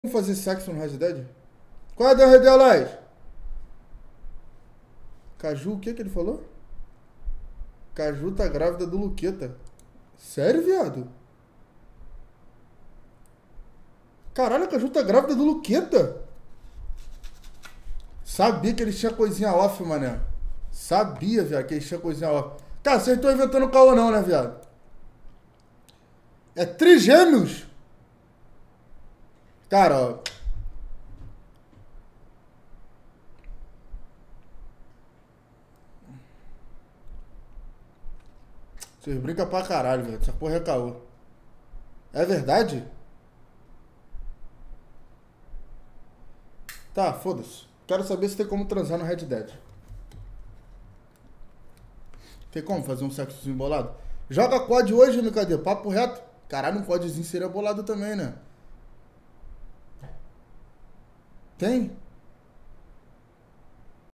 Vamos fazer sexo no Red Dead? Qual é a da Red Dead Live? Caju, o que que ele falou? Caju tá grávida do Luqueta. Sério, viado? Caralho, a Caju tá grávida do Luqueta. Sabia que eles tinham coisinha off, mané. Sabia, viado, que eles tinham coisinha off. Cara, vocês estão inventando caô não, né, viado? É trigêmeos. Cara, ó. Vocês brincam pra caralho, velho. Essa porra é caô. É verdade? Tá, foda-se. Quero saber se tem como transar no Red Dead. Tem como fazer um sexozinho bolado? Joga COD hoje, MKD. Papo reto. Caralho, um CODzinho seria bolado também, né? Tem?